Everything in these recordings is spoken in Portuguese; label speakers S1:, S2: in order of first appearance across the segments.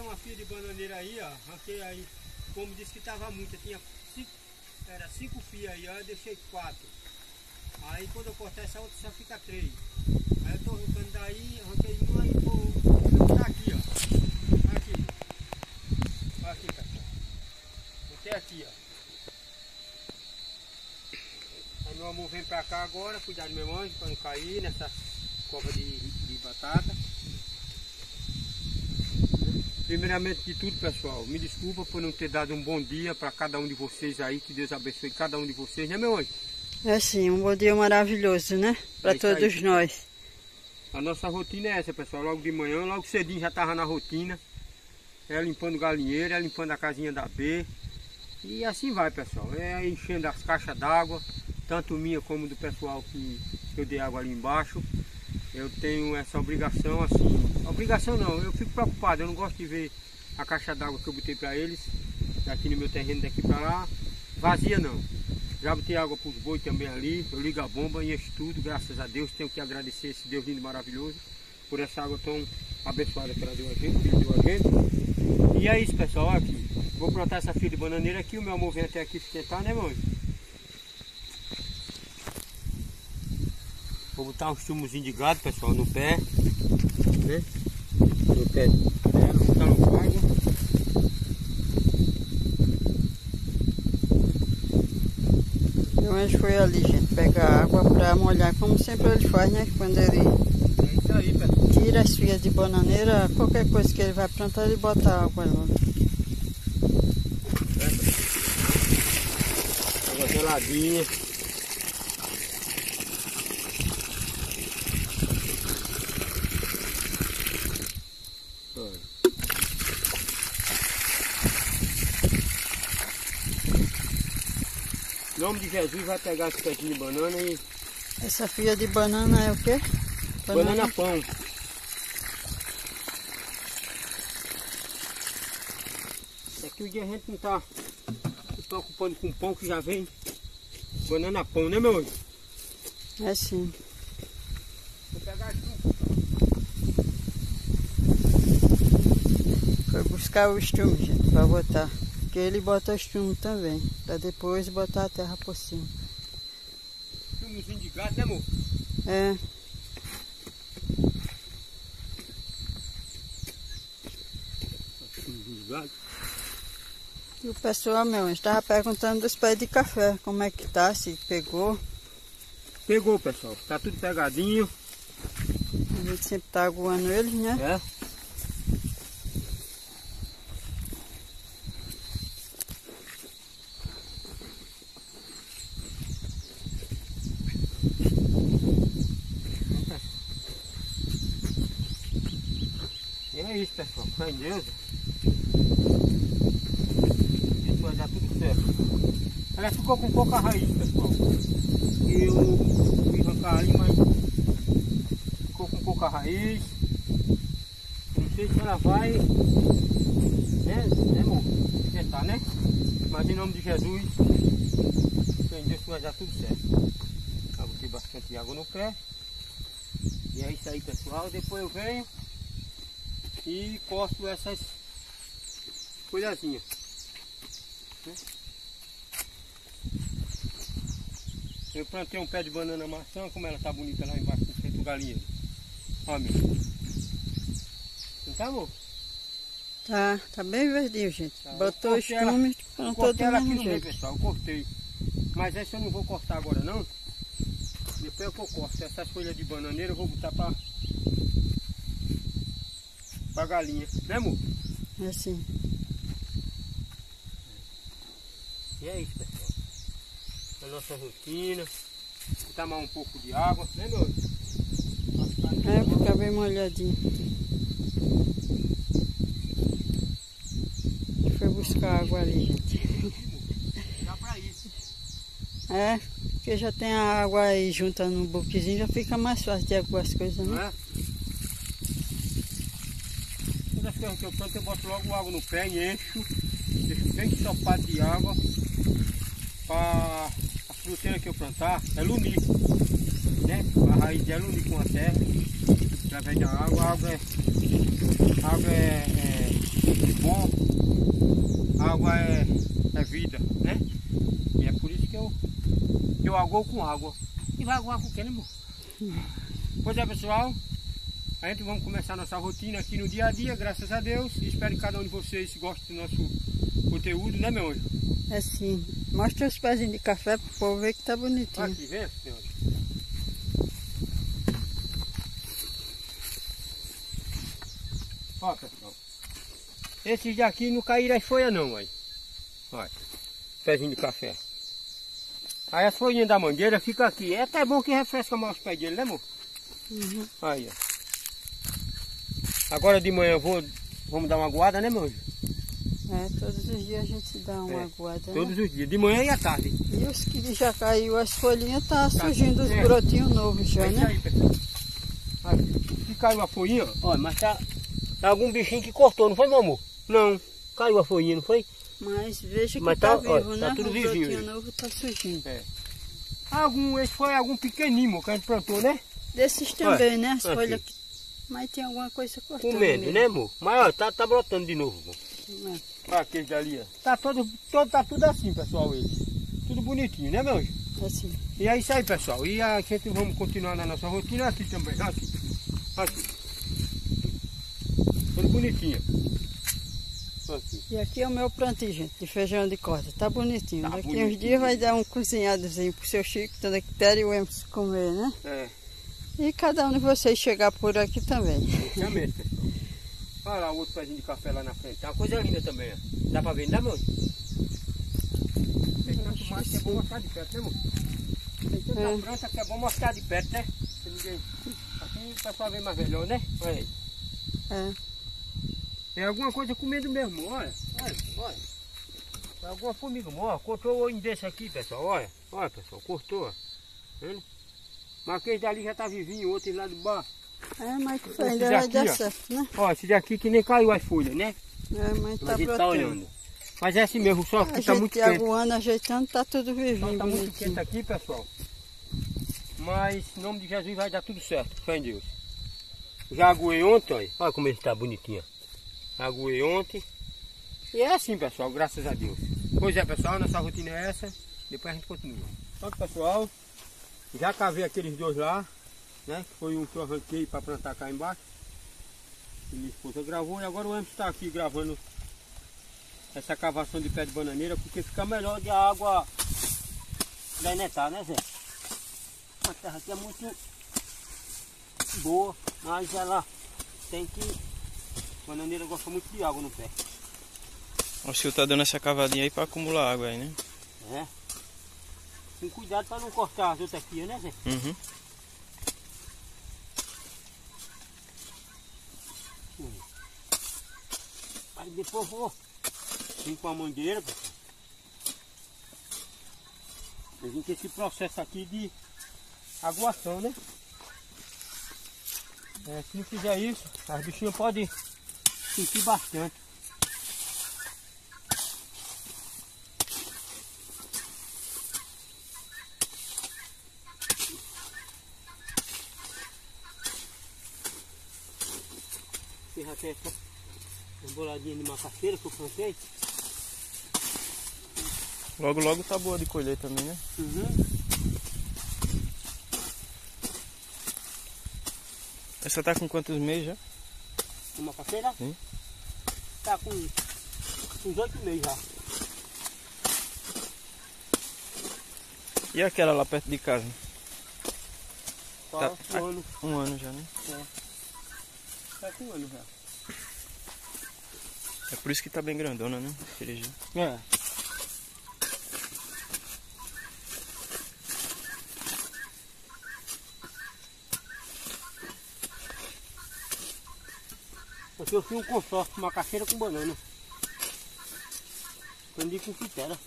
S1: uma fia de bananeira aí, ó. Arranquei aí. Como disse que tava muita, tinha 5 fias aí, ó. Eu deixei 4. Aí quando eu cortar essa outra só fica 3. Aí eu tô arrancando daí, arranquei uma e vou botar aqui, ó. Aqui. Aqui, pessoal. Botei aqui, ó. Aí meu amor vem pra cá agora, cuidar do meu anjo pra não cair nessa cova de batata. Primeiramente de tudo, pessoal, me desculpa por não ter dado um bom dia para cada um de vocês aí, que Deus abençoe cada um de vocês, né meu anjo?
S2: É sim, um bom dia maravilhoso, né? Para todos aí, nós.
S1: A nossa rotina é essa, pessoal, logo de manhã, logo cedinho já estava na rotina. É limpando o galinheiro, é limpando a casinha da B. E assim vai, pessoal, é enchendo as caixas d'água, tanto minha como do pessoal que eu dei água ali embaixo. Eu tenho essa obrigação assim, obrigação não, eu fico preocupado, eu não gosto de ver a caixa d'água que eu botei para eles, daqui no meu terreno, daqui para lá, vazia não. Já botei água para os bois também ali, eu ligo a bomba e encho tudo, graças a Deus, tenho que agradecer esse Deus lindo e maravilhoso, por essa água tão abençoada que ela deu a gente, que ele deu a gente. E é isso, pessoal, aqui, vou plantar essa fia de bananeira aqui, o meu amor vem até aqui esquentar, né, mãe? Vou botar uns chumozinhos de gado, pessoal, no pé, né? No pé dela, vou botar no água.
S2: Meu anjo foi ali, gente, pegar água para molhar, como sempre ele faz, né? Quando ele
S1: isso aí, pessoal,
S2: tira as fias de bananeira, qualquer coisa que ele vai plantar, ele bota água logo.
S1: Água geladinha. Em nome de Jesus, vai pegar esse pezinho de banana e...
S2: Essa fia de banana é o quê?
S1: Banana pão. Aqui o dia a gente não está se preocupando com pão que já vem banana pão, né meu anjo?
S2: É sim.
S1: Vou pegar aqui.
S2: Foi buscar o estrume, gente, para botar. Porque ele bota o estrume também, para depois botar a terra por cima.
S1: Estrumezinho de gato, né amor?
S2: É.
S1: Estrumezinho de gato.
S2: E o pessoal, meu, estava perguntando dos pés de café, como é que tá, se pegou.
S1: Pegou, pessoal, tá tudo pegadinho.
S2: A gente sempre tá aguando eles, né?
S1: É. É isso, pessoal, fé em Deus. Isso vai dar tudo certo. Ela ficou com pouca raiz, pessoal. Eu fui arrancar ali, mas ficou com pouca raiz. Não sei se ela vai, né amor? Tentar, né? Mas em nome de Jesus, fé em Deus que vai dar tudo certo. Eu botei bastante água no pé. E é isso aí, pessoal. Depois eu venho e corto essas folhazinhas, né? Eu plantei um pé de banana maçã, como ela tá bonita lá embaixo no centro do galinheiro. Ó, meu. Não tá, amor?
S2: Tá bem verdinho, gente.
S1: Tá.
S2: Botou o estrume, plantou do
S1: ela aqui
S2: mesmo
S1: no meio,
S2: jeito.
S1: pessoal, eu cortei. Mas essa eu não vou cortar agora não. Depois que eu corto essas folhas de bananeira, eu vou botar pra galinha, né amor?
S2: É assim.
S1: E é isso, pessoal. A nossa rotina. Botar mais um pouco de água, né meu?
S2: É, fica bem molhadinho. Foi buscar água ali, gente.
S1: Dá pra isso.
S2: É, porque já tem a água aí junta no boquezinho, já fica mais fácil de aguar as coisas, né?
S1: Não é? Todas as coisas que eu planto, eu boto logo água no pé e encho. Deixo bem ensopado de água. Para a fruteira que eu plantar, é lunir, né? A raiz dela unir com a terra, através da água. A água é bom. Água é vida, né? E é por isso que eu agoo com água. E vai aguar com o que, né, amor? Pois é, pessoal. A gente vamos começar nossa rotina aqui no dia a dia, graças a Deus. Espero que cada um de vocês goste do nosso conteúdo, né, meu anjo?
S2: É sim. Mostra os pezinhos de café para o povo ver que tá bonitinho.
S1: Aqui, vem, meu anjo. Ó, pessoal. Esses daqui não caíram as folhas não, aí. Olha, pezinho de café. Aí as folhinhas da mangueira ficam aqui. É até bom que refresca mais os pés dele, né, amor?
S2: Uhum.
S1: Aí, ó. Agora de manhã vamos dar uma aguada, né, meu anjo?
S2: É, todos os dias a gente dá uma aguada.
S1: Todos
S2: né?
S1: os dias, de manhã e à tarde.
S2: E os que já caiu as folhinhas, tá surgindo os brotinhos novos já,
S1: É isso
S2: né?
S1: aí, pessoal. Aqui. Se caiu a folhinha, ó, mas tá algum bichinho que cortou, não foi, meu amor? Não, caiu a folhinha, não foi?
S2: Mas veja que
S1: Mas
S2: tá,
S1: tá,
S2: vivo,
S1: ó,
S2: né?
S1: tá tudo
S2: o
S1: vivinho
S2: brotinho
S1: aí.
S2: novo tá surgindo.
S1: É. Esse foi algum pequenino que a gente plantou, né?
S2: Desses também, né? As
S1: aqui.
S2: folhas. Mas tem alguma coisa cortando.
S1: Comendo,
S2: mesmo.
S1: né, amor? Mas ó, tá brotando de novo, amor.
S2: É.
S1: Olha aquele dali, ó. Tá tudo assim, pessoal, ele. Tudo bonitinho, né, meu anjo?
S2: Assim.
S1: E é isso aí, pessoal. E a gente vamos continuar na nossa rotina aqui também. Aqui. Aqui. Tudo bonitinho. Aqui.
S2: E aqui é o meu plantio, gente, de feijão de corda. Tá bonitinho.
S1: Tá
S2: Daqui
S1: bonitinho.
S2: uns dias vai dar um cozinhadozinho pro seu Chico, toda Quitéria e o Emerson comer, né?
S1: É,
S2: E cada um de vocês chegar por aqui também.
S1: realmente, pessoal. Olha lá o outro pezinho de café lá na frente. Tá uma coisa linda também, ó. Dá pra ver, não dá, meu? Tem tanto mais que é bom mostrar de perto, né, amor? Tem tanta planta que é bom mostrar de perto, né? Se ninguém... Assim o pessoal vê mais melhor, né? Olha aí.
S2: É.
S1: É alguma coisa comendo mesmo, olha. É alguma formiga, ó. Cortou o olho desse aqui, pessoal, olha. Olha, pessoal, cortou, ó. Vendo? Mas aquele dali já tá vivinho, outro lá de baixo.
S2: É, mas
S1: Esse
S2: ainda vai
S1: daqui,
S2: dar
S1: ó.
S2: certo, né?
S1: Ó, esse daqui que nem caiu as folhas, né?
S2: É, mas tá
S1: A gente tá
S2: brotando.
S1: olhando. Mas é assim mesmo, só
S2: A
S1: que tá
S2: gente
S1: muito quente.
S2: aguando, ajeitando, tá tudo
S1: Só
S2: vivinho,
S1: tá muito
S2: bonitinho.
S1: quente aqui, pessoal. Mas em nome de Jesus vai dar tudo certo, fé em Deus. Já aguei ontem, olha. Olha como ele tá bonitinho. Aguei ontem. E é assim, pessoal, graças a Deus. Pois é, pessoal, nossa rotina é essa. Depois a gente continua. Pronto, pessoal. Já cavei aqueles dois lá, né? Que foi um que eu arranquei para plantar cá embaixo. E minha esposa gravou e agora o Emerson está aqui gravando essa cavação de pé de bananeira, porque fica melhor de a água penetrar, né, Zé? A terra aqui é muito boa, mas ela tem que... A bananeira gosta muito de água no pé.
S3: O senhor tá dando essa cavadinha aí para acumular água aí, né?
S1: É. Com cuidado para não cortar as outras aqui, né, Zé?
S3: Uhum.
S1: Aí depois vou vir com a mangueira, pessoal. Eu vim com esse processo aqui de aguação, né? É, se não fizer isso, as bichinhas podem sentir bastante. Você já tem essa boladinha de macaxeira que eu plantei?
S3: Logo, logo tá boa de colher também, né?
S1: Uhum.
S3: Essa tá com quantos meses já?
S1: A macaxeira?
S3: Sim.
S1: Tá com uns 8 meses já.
S3: E aquela lá perto de casa?
S1: Tá,
S3: Tá.
S1: um ano.
S3: Um ano já, né?
S1: Tá com um ano já.
S3: É por isso que tá bem grandona, né? Cerejinha.
S1: É. Porque eu fiz um consórcio com macaxeira com banana. Aprendi com fitera.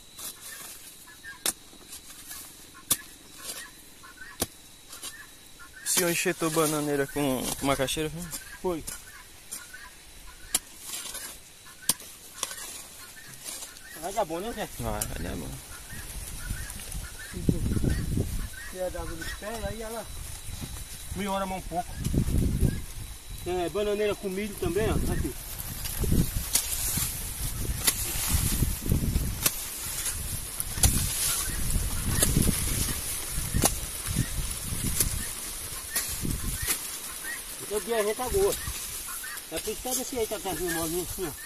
S3: O senhor enxetou bananeira com macaxeira, viu?
S1: Foi. Vai dar bom, né, Zé?
S3: Vai dar bom.
S1: Se é da água dos pés, aí ela melhora mais um pouco. É, bananeira com milho também, ó. Aqui. aqui a retaguarda. É por isso que é desse jeito até as memórias assim, ó.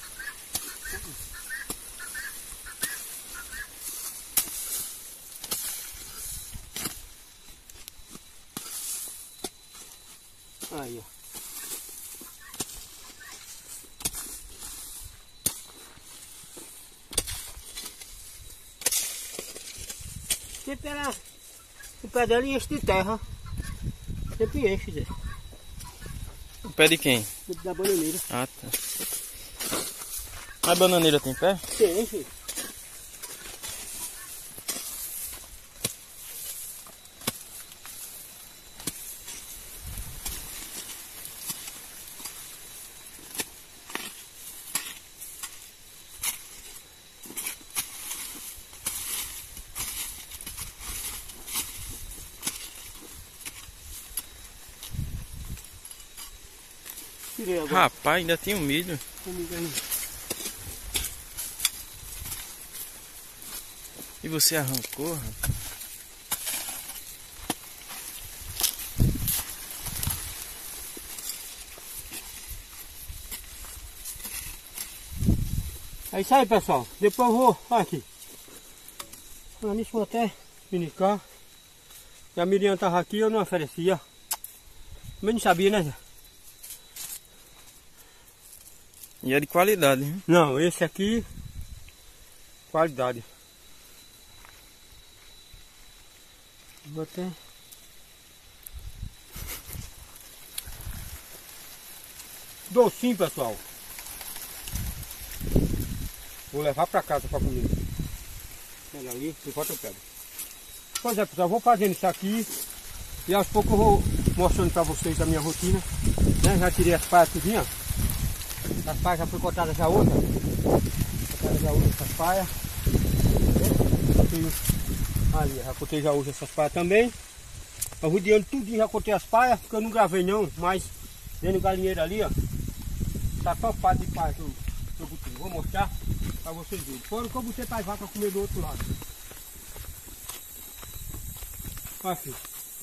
S1: Aí, ó. Sempre era o pé dela enche de terra. Sempre enche, Zé.
S3: O pé de quem?
S1: Da bananeira.
S3: Ah, tá. A bananeira tem pé?
S1: Tem, filho. Tirei agora.
S3: Rapaz, ainda tem um milho. E você arrancou, rapaz?
S1: É isso aí, pessoal. Depois eu vou. Olha aqui. Falando nisso, vou até finicar. E a Miriam tava aqui, eu não oferecia. Mas não sabia, né, Zé?
S3: E é de qualidade, hein?
S1: Não, esse aqui, qualidade. Vou até... Docinho, pessoal. Vou levar pra casa pra comer. Pega ali, depois eu pego. Pois é, pessoal, vou fazendo isso aqui. E aos poucos eu vou mostrando pra vocês a minha rotina. Né? Já tirei as paias tudinho, ó. As paias já foi cortadas já outra. Cortadas já hoje essas paias. Ali, já cortei já hoje essas paias também. Eu rodeando tudinho, já cortei as paias, porque eu não gravei não, mas dentro do galinheiro ali, ó. Tá só pá de paia que eu botei. Vou mostrar pra vocês verem. Fora que eu botei para as vacas comer do outro lado. Olha, filho.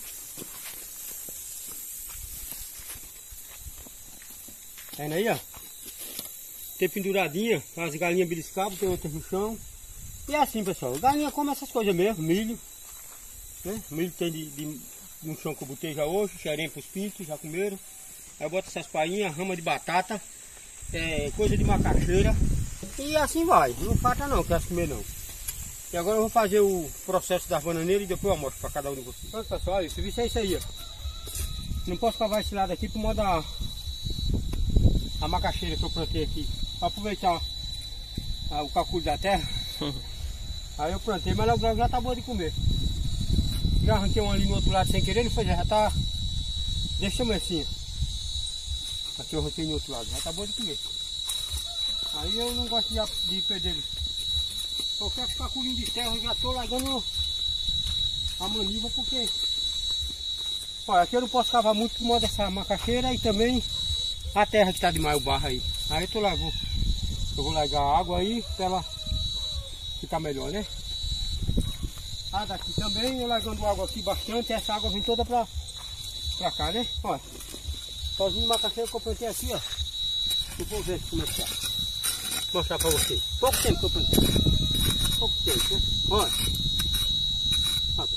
S1: Tá vendo aí, ó? Tem penduradinha, as galinhas beliscavam, tem outras no chão. E é assim, pessoal, galinha come essas coisas mesmo, milho. Né? Milho tem no chão que eu botei já hoje, xerém para os pintos, já comeram. Aí eu boto essas painhas, rama de batata, coisa de macaxeira. E assim vai, não falta não, quer comer não. E agora eu vou fazer o processo das bananeiras e depois eu mostro para cada um de vocês. Pronto, pessoal, esse serviço é isso aí, ó. Não posso cavar esse lado aqui por modo a macaxeira que eu plantei aqui. Para aproveitar o calcúlio da terra. Aí eu plantei, mas logo já tá boa de comer. Já arranquei um ali no outro lado sem querer, não foi? Já tá desse tamanho assim. Aqui eu arranquei no outro lado, já tá boa de comer. Aí eu não gosto de perder qualquer caculinho de terra, eu já tô largando a maniva porque... Olha, aqui eu não posso cavar muito por modo dessa macaxeira e também a terra que tá demais, o barro aí. Aí eu vou largar a água aí pra ela ficar melhor, né? Ah, daqui também eu largando água aqui bastante, essa água vem toda pra cá, né? Olha, sozinho de macaxeira que eu plantei aqui, ó. Eu vou ver como é que tá. Vou mostrar pra vocês. Pouco tempo que eu plantei. Pouco tempo, né? Olha. Olha.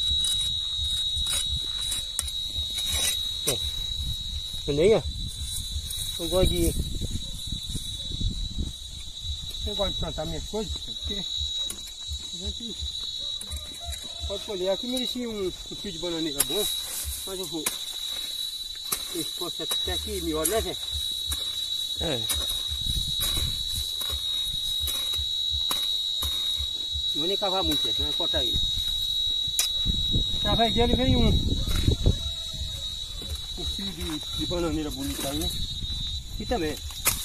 S1: Ó. Entendeu? Eu gosto de plantar minhas coisas, porque a gente pode colher. Aqui merecia um fio de bananeira bom, mas eu vou. Esse processo até aqui melhor, né, Zé?
S3: É.
S1: Não vou nem cavar muito, Zé, não vai cortar ele. Através dele vem um fio de bananeira bonito aí, né? E também.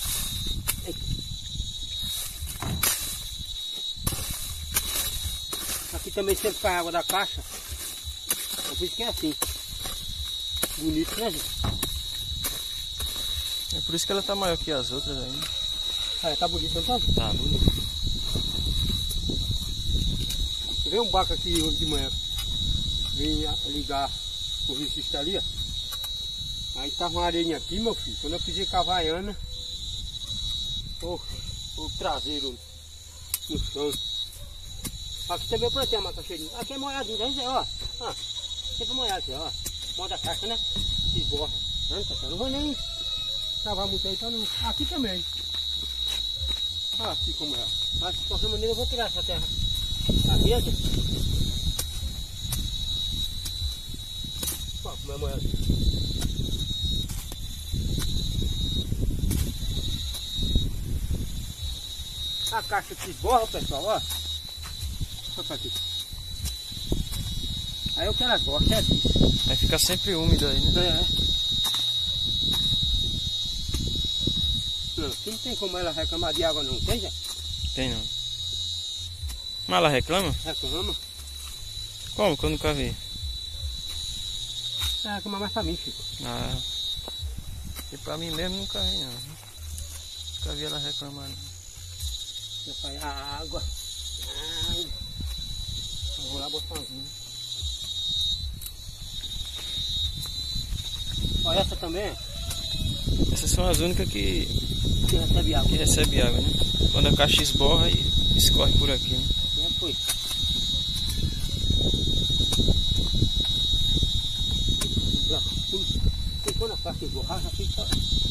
S1: Aqui também sempre cai água da caixa. É por isso que é assim. Bonito, né, gente?
S3: É por isso que ela tá maior que as outras ainda.
S1: Ah, tá bonito, não tá?
S3: Tá bonito.
S1: Veio um barco aqui hoje de manhã. Vim ligar o registro ali, ó. Aí tava uma areinha aqui, meu filho. Quando eu pisei com a Havaiana, o traseiro no chão. Aqui também eu plantei a macaxeirinha. Aqui é molhadinho, ó. Ah, sempre molhado aqui, ó. Mão da caixa, né? Desborra. Não vou nem lavar muito aí, então não. Aqui também. Ah, aqui como é. Mas de qualquer maneira eu vou tirar essa terra aqui, aqui. Ó, como é molhado. A caixa que esborra, pessoal, ó. Olha aqui. Aí é o que ela gosta, é disso.
S3: Vai ficar sempre úmido aí, né?
S1: É. Não, aqui não tem como ela reclamar de água não, tem já?
S3: Tem não. Mas ela reclama?
S1: Reclama.
S3: Como? Que eu nunca vi.
S1: Ela reclama mais pra mim, Chico.
S3: Ah. E pra mim mesmo nunca vi não. Nunca vi ela reclamar não.
S1: Eu falei, a água. Eu vou lá botar uma. Olha essa também.
S3: Essas são as únicas que
S1: recebe água.
S3: Que recebe água, né? Quando a caixa esborra e escorre por aqui, né?
S1: Foi. Quando a caixa esborrar, já fica.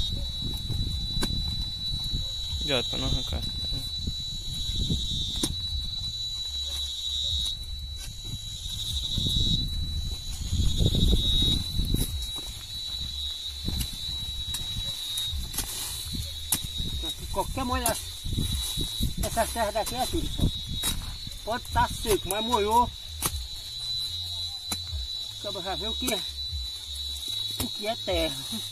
S3: Cuidado para não arrancar.
S1: Qualquer molha, essas terras daqui é tudo só. Pode estar seco, mas molhou. Acaba já ver o que é terra.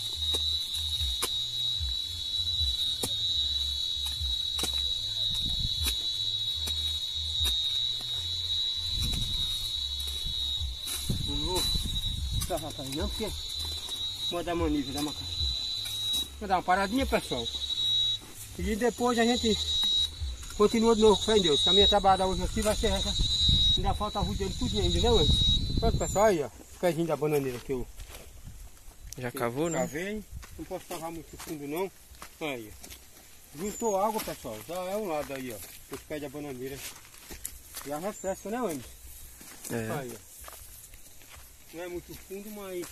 S1: Não vou travar para aí não, porque vou dar uma nível da macaca. Vou dar uma paradinha, pessoal. E depois a gente continua de novo, fé em Deus. A minha trabalhada hoje aqui vai ser essa. Ainda falta a rua dele tudo ainda, né, mano? Pronto, pessoal, aí, ó. O pezinho da bananeira que eu
S3: já cavou, né?
S1: Cavei. Não posso cavar muito fundo, não. Aí, ó. Juntou água, pessoal. Já é um lado aí, ó. Os pés da bananeira. Já refresca, né, mano?
S3: É.
S1: Aí, ó. Não é muito fundo, mas...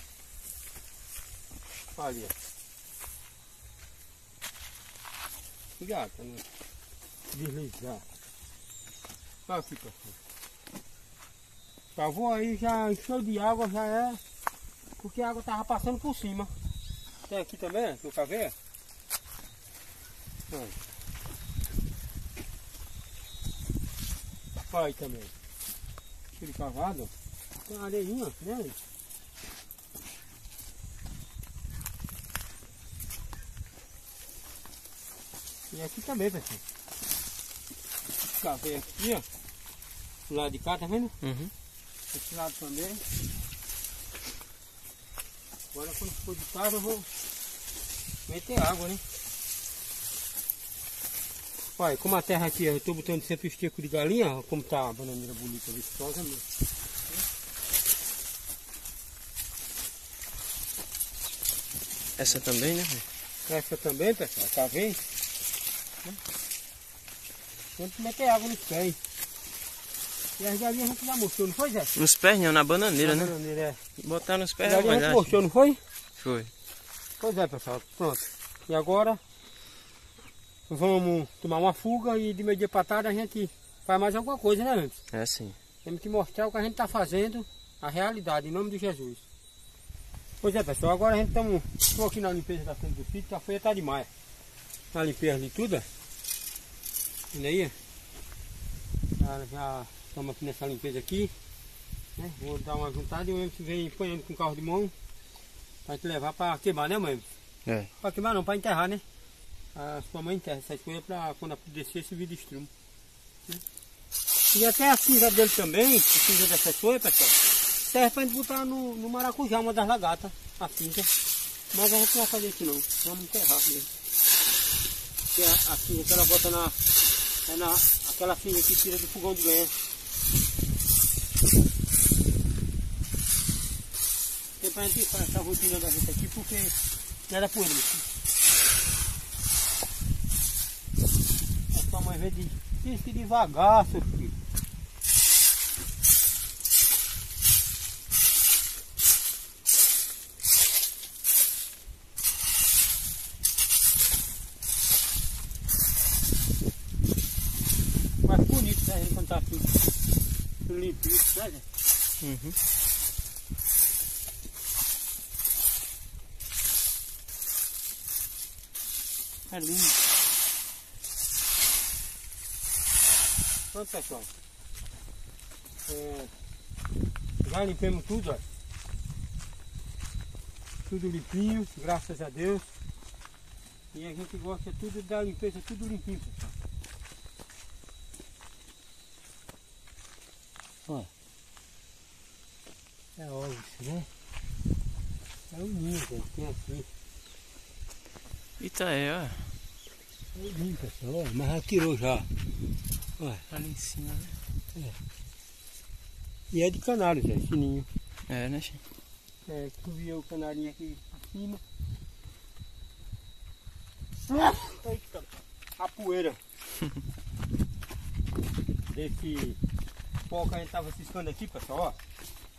S1: Ali, ó. Cuidado pra não deslizar. Olha aqui, pessoal. Cavou aí, já encheu de água, já é. Porque a água tava passando por cima. Tem aqui também, que eu cavei. Olha aí também. Aquele cavado. Tem uma areinha, né? E aqui também, pessoal. Cavei aqui, ó. Do lado de cá, tá vendo?
S3: Uhum.
S1: Esse lado também. Agora quando for de casa eu vou meter água, né? Olha, como a terra aqui, eu tô botando sempre esteco de galinha, ó, como tá a bananeira bonita, vistosa mesmo.
S3: Essa também, né?
S1: Essa também, pessoal, tá vendo? Sempre meter água nos pés. E as galinhas a gente já mostrou, não foi, Zé?
S3: Nos pés não, na bananeira, né?
S1: Bananeira, é.
S3: Botar nos pés
S1: A
S3: é
S1: galinha a gente
S3: verdade.
S1: mostrou, não foi?
S3: Foi.
S1: Pois é, pessoal, pronto. E agora vamos tomar uma fuga e de meio dia para tarde a gente faz mais alguma coisa, né, antes?
S3: É sim.
S1: Temos que mostrar o que a gente está fazendo, a realidade, em nome de Jesus. Pois é, pessoal, agora a gente estou aqui na limpeza da frente do sítio, a feia está demais. Na limpeza de tudo, olha aí, já estamos aqui nessa limpeza aqui, né? Vou dar uma juntada e o Emerson vem apanhando com o carro de mão para te levar para queimar, né, mãe?
S3: É.
S1: Para queimar não, para enterrar, né? A sua mãe enterra essas coisas para quando descer esse vídeo estrumo, né? E até a cinza dele também, a cinza dessas coisas, pessoal, serve para gente botar no maracujá, uma das lagartas, a cinza. Mas a gente não vai fazer isso não, vamos enterrar mesmo. Que a cinza que ela bota aquela cinza que tira do fogão de lenha. pra gente fazer essa rotina da gente aqui, porque não era por isso. A sua mãe veio de diz que devagar, seu filho. Mais bonito, né, quando tá tudo limpinho, né, gente?
S3: Uhum.
S1: É lindo. Pronto, pessoal. Já limpemos tudo, ó. Tudo limpinho, graças a Deus. E a gente gosta tudo da limpeza, tudo limpinho, pessoal. Ó. É óbvio, né? É o ninho, gente, tem aqui.
S3: Eita, ó.
S1: É o ninho, pessoal, ó, mas já tirou já. Ó.
S3: Ali em cima, né?
S1: É. E é de canário, gente, esse ninho.
S3: É, né, Chico?
S1: É, tu via o canarinho aqui acima. Eita, a poeira desse pó que a gente tava ciscando aqui, pessoal, ó.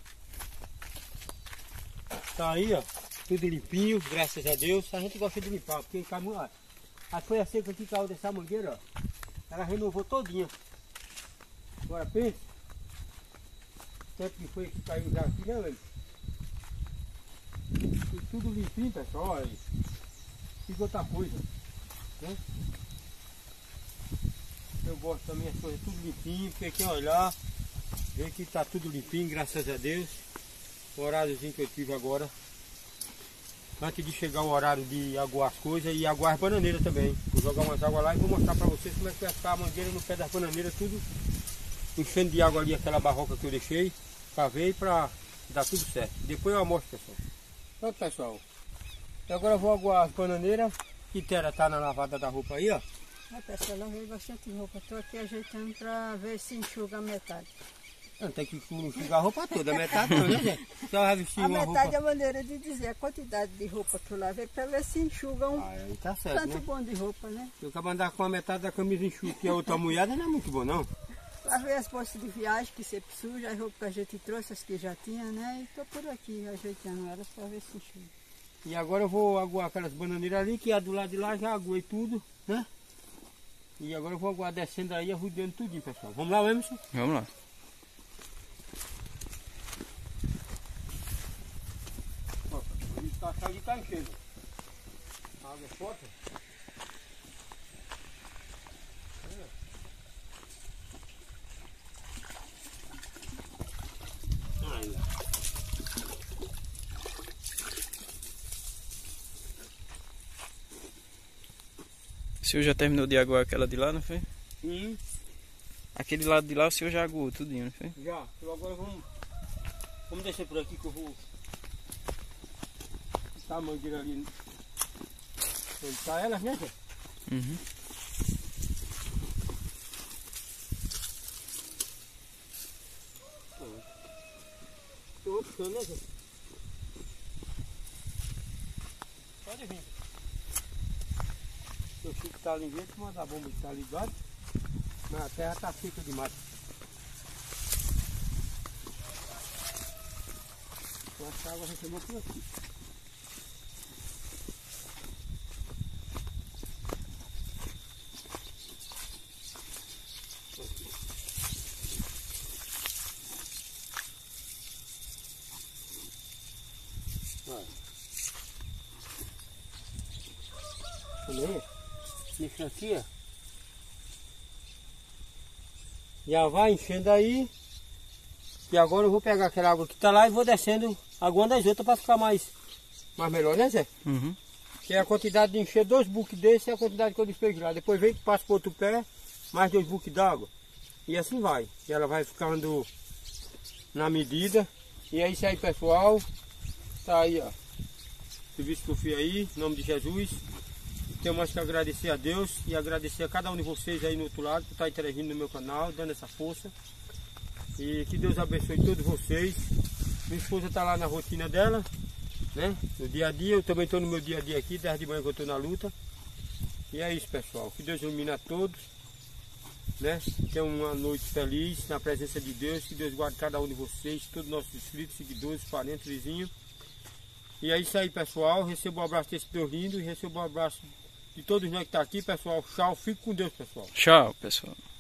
S1: Tá aí, ó, tudo limpinho, graças a Deus. A gente gosta de limpar, porque caiu, ó. A folha seca aqui caiu dessa mangueira, ó. Ela renovou todinha. Agora pensa. Tanto que foi que caiu já aqui, né, velho? Tudo limpinho, pessoal, olha aí. Fica outra coisa, né? Eu gosto também as coisas tudo limpinho, porque quem olhar, vê que tá tudo limpinho, graças a Deus. O horáriozinho que eu tive agora, antes de chegar o horário de aguar as coisas e aguar as bananeiras também. Vou jogar umas águas lá e vou mostrar pra vocês como é que vai ficar a mangueira no pé das bananeiras, tudo enchendo de água ali, aquela barroca que eu deixei, cavei pra dar tudo certo. Depois eu mostro, pessoal. Pronto, pessoal. E agora eu vou aguar as bananeiras. Quitera tá na lavada da roupa aí, ó.
S2: Pessoal, ela veio bastante roupa. Estou aqui ajeitando para ver se enxuga a metade.
S1: Não tem que enxugar a roupa toda, a metade não, né, gente? Só vai vestir
S2: A
S1: uma
S2: metade
S1: roupa.
S2: é a maneira de dizer a quantidade de roupa que eu lavei para ver se enxuga um
S1: Aí tá certo,
S2: tanto
S1: né?
S2: bom de roupa, né?
S1: Se eu acabo andar com a metade da camisa enxuta e a outra molhada, não é muito bom, não.
S2: Lavei as bolsas de viagem que sempre suja, as roupas que a gente trouxe, as que já tinha, né? E estou por aqui ajeitando elas para ver se enxuga.
S1: E agora eu vou aguar aquelas bananeiras ali, que a do lado de lá já aguei tudo, né? E agora eu vou aguar descendo aí, arrodeando tudinho, pessoal. Vamos lá, Emerson?
S3: Vamos lá.
S1: Ó, a caixa ali tá enchendo. A água é forte. Aí, ó.
S3: O senhor já terminou de aguar aquela de lá, não foi?
S1: Sim,
S3: Aquele lado de lá o senhor já aguou tudinho, não foi?
S1: já. Então agora vamos descer por aqui que eu vou botar a mangueira ali. Onde tá ela, né, gente?
S3: Uhum.
S1: Tô puxando, né, gente? Pode vir. O Chico tá ali dentro, mas a bomba está ligada. Mas a terra tá seca demais. Então essa água recebeu por aqui. Olha. Isso aqui, ó. Já vai enchendo aí. E agora eu vou pegar aquela água que tá lá e vou descendo, aguando as outras para ficar mais melhor, né, Zé?
S3: Uhum.
S1: Que é a quantidade de encher 2 buques desses é a quantidade que eu despejo lá. Depois vem que passa para outro pé, mais 2 buques d'água. E assim vai. E ela vai ficando na medida. E é isso aí, pessoal. Tá aí, ó. Serviço que eu fiz aí, em nome de Jesus. Tenho mais que agradecer a Deus e agradecer a cada um de vocês aí no outro lado por estar interagindo no meu canal, dando essa força. E que Deus abençoe todos vocês. Minha esposa está lá na rotina dela, né? No dia a dia, eu também estou no meu dia a dia aqui, desde de manhã que eu estou na luta. E é isso, pessoal. Que Deus ilumine a todos, né? Tenham uma noite feliz na presença de Deus. Que Deus guarde cada um de vocês, todos os nossos inscritos, seguidores, parentes, vizinhos. E é isso aí, pessoal. Receba o abraço desse Deus lindo e receba o abraço de todos nós que estão aqui, pessoal. Tchau. Fique com Deus, pessoal.
S3: Tchau, pessoal.